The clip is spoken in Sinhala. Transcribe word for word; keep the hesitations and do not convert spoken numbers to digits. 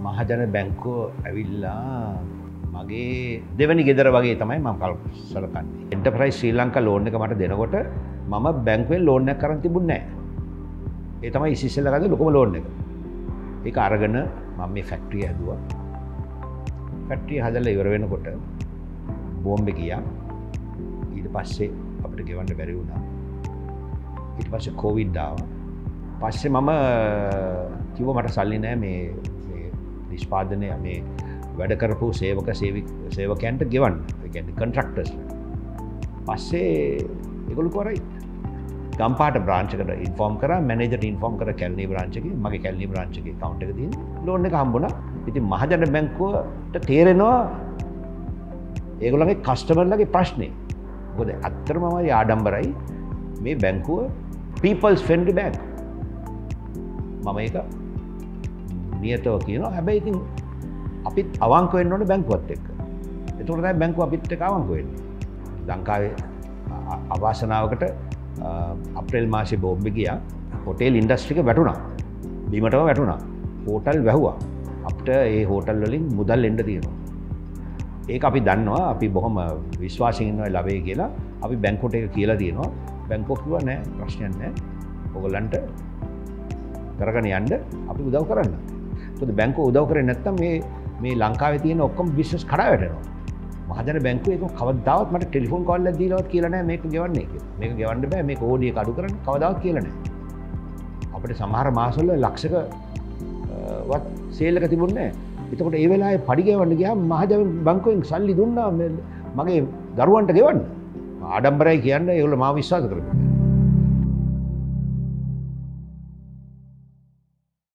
මහජන බැංකුව ඇවිල්ලා මගේ දෙවැනි ගෙදර වගේ තමයි මම සලකන්නේ. එන්ටර්ප්‍රයිස් ශ්‍රී ලංකා ලෝන් එක මට දෙනකොට මම බැංකුවෙන් ලෝන් එකක් කරන් තිබුණේ නැහැ. ඒ තමයි ඉස්සෙල්ලා ගත්ත ලොකුම ලෝන් එක. ඒක අරගෙන මම මේ ෆැක්ටරිය හැදුවා. ෆැක්ටරිය හදලා ඉවර වෙනකොට බෝම්බේ ගියා. ඊට පස්සේ අපිට ගෙවන්න බැරි වුණා. ඊට පස්සේ කොවිඩ් ආවා. පස්සේ මම කිව්වා මට සල්ලි නැහැ මේ මේ නිෂ්පාදනය මේ වැඩ කරපු සේවක සේවකයන්ට ගෙවන්න. ඒ කියන්නේ කොන්ට්‍රැක්ටර්ස්. පස්සේ ඒගොල්ලෝ කරයි. ගම්පාට බ්‍රාන්ච් එකට ඉන්ෆෝම් කරා, මැනේජර්ට ඉන්ෆෝම් කරා කැලණි බ්‍රාන්ච් එකේ. මගේ කැලණි බ්‍රාන්ච් එකේ account එක තියෙන ලෝන් එක හම්බුණා. ඉතින් මහජන බැංකුවට තේරෙනවා ඒගොල්ලන්ගේ කස්ටමර්ලගේ ප්‍රශ්නේ. මොකද අත්‍තරම මම ආඩම්බරයි මේ බැංකුව people's friendly bank. මම ඒක නියතව කියනවා. හැබැයි ඉතින් අපිත් අවංක වෙන්න ඕනේ බැංකුවත් එක්ක. ඒකට තමයි බැංකුව අපිත් එක්ක අවංක වෙන්නේ. ලංකාවේ අවාසනාවකට අප්‍රේල් මාසේ බෝම්බේ ගියා. හොටෙල් ඉන්ඩස්ට්‍රි එක වැටුණා. බීමටම වැටුණා. හෝටල් වැහුවා. අපිට ඒ හෝටල් වලින් මුදල් එන්න තියෙනවා. ඒක අපි දන්නවා. අපි බොහොම විශ්වාසයෙන් ඉන්නවා ලැබෙයි කියලා. අපි බැංකුවට ඒක කියලා තියෙනවා. බැංකුව කිව්වා නෑ ප්‍රශ්නයක් නෑ. ඔයගොල්ලන්ට කරගෙන යන්න අපි උදව් කරන්න. මොකද බැංකුව උදව් කරේ නැත්නම් මේ මේ ලංකාවේ තියෙන ඔක්කොම බිස්නස් කඩා වැටෙනවා. මහජන බැංකුව ඒක කවදාවත් මට ටෙලිෆෝන් කෝල් එකක් දීලාවත් කියලා නැහැ මේක ගෙවන්නේ කියලා. මේක ගෙවන්න බෑ මේක ඕඩිය එක අඩු කරන්න කවදාවත් කියලා නැහැ. අපිට සමහර මාසවල ලක්ෂක වත් සේල් එක තිබුණේ නැහැ. එතකොට ඒ වෙලාවේ පඩි ගෙවන්න ගියාම මහජන බැංකුවෙන් සල්ලි දුන්නා මගේ දරුවන්ට ගෙවන්න. ආඩම්බරයි කියන්නේ ඒගොල්ලෝ මාව විශ්වාස කරගන්නවා.